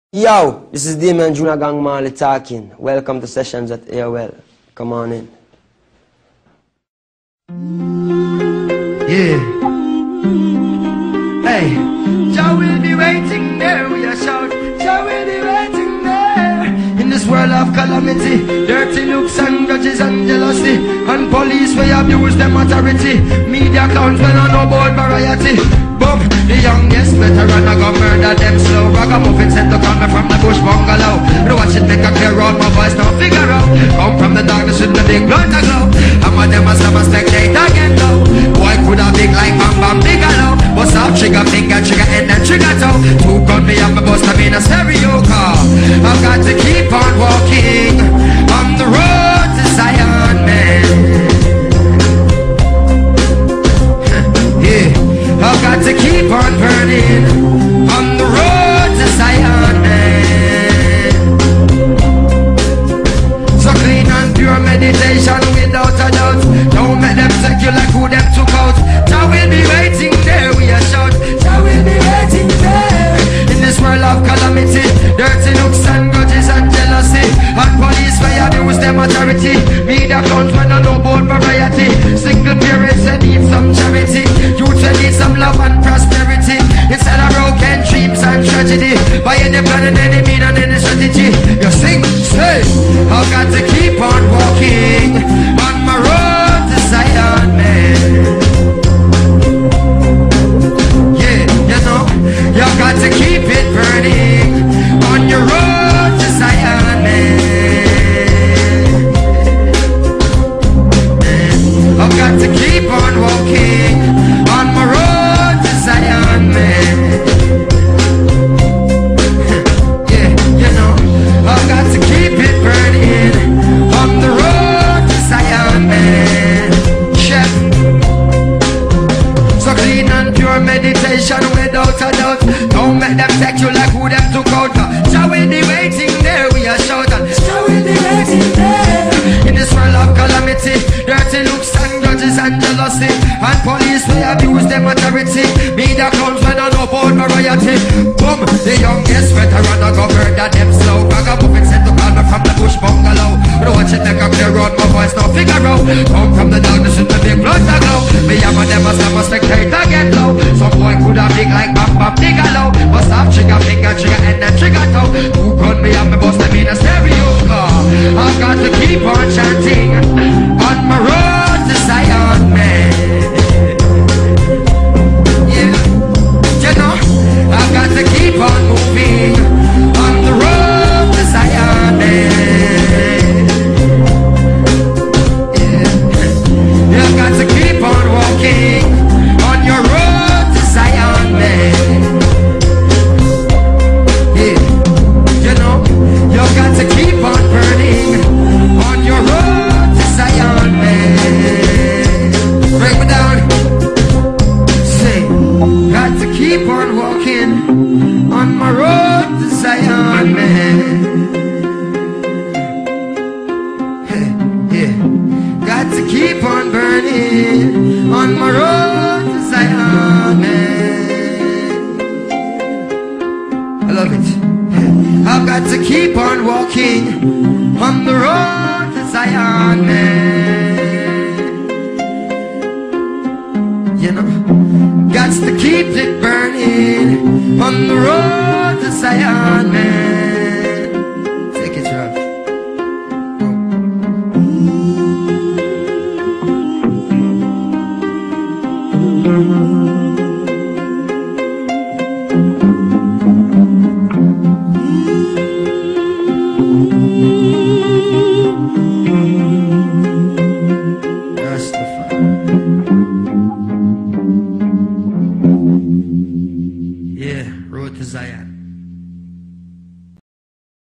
Yo, this is Damian Gong Marley talking. Welcome to Sessions at AOL. Come on in. Yeah. Hey, Jah will be waiting there. We are shout, Jah will be waiting there. In this world of calamity, dirty looks and grudges and jealousy, and police will abuse them authority. Media clowns when I know about variety. Boom, the youngest veteran I go murder them slow. Ragamuffin sent to call me from the bush bungalow. But watch it make a clear road, my voice now figure out. Come from the darkness with the big blood to glow. I'm a them as a spectate again though. Boy could have big like Bam Bam Bigelow. Bust off trigger finger, trigger end and trigger toe. Two gun me up, me bust them in a stereo car. I've got to keep on walking on the road to Zion, man. Yeah. I've got to keep on burning on the road to Zion, man. So clean and pure meditation without a doubt. Don't let them take you like who them took out. Jah will be waiting there, we are shout. Jah will be waiting there. In this world of calamity, dirty looks and grudges and jealousy, and police may abuse them authority. Media clowns when I know about variety. Single parents that need some charity. Youth that need some love and prosperity. Instead of broken dreams and tragedy. By any plan and any mean and any strategy. You sing, say, I've got to keep on walking on my road to Zion, man. Yeah, you know, you've got to keep it burning on your road to Zion, man. I've got to keep on walking on my road to Zion, man. Yeah, you know, I've got to keep it burning on the road to Zion, man. Chef. So clean and pure meditation without a doubt. Don't make them take you like who them took out. Jah will be waiting there, we are shouting. Jah will be waiting there. In this world of calamity, dirty looks and grudges and jealousy, and police will abuse them authority. Media clowns when I know about variety. Boom, the youngest veteran I go murder them slow. Ragamuffin sent to call me from the bush bungalow. But watch it make a clear road, my voice now figure out. Come from the darkness with the big blood to glow. Me and my them as a spectator get low. Some boy could have big like Bam Bam Bigelow. Bust off trigger finger, trigger end and trigger toe. Two gun me and me bust them in a stereo car. I've got to keep on chanting on my road to Zion, man. Yeah, you know, I've got to keep on moving on the road to Zion, man. Yeah, you've got to keep on walking on your road to Zion, man. Yeah, you know, you've got to keep on burning on your road to Zion, man. Break me down. Say, got to keep on walking on my road to Zion, man. Yeah, got to keep on burning on my road to Zion, man. I love it. I've got to keep on walking on the road to Zion, man. You know, got to keep it burning on the road to Zion.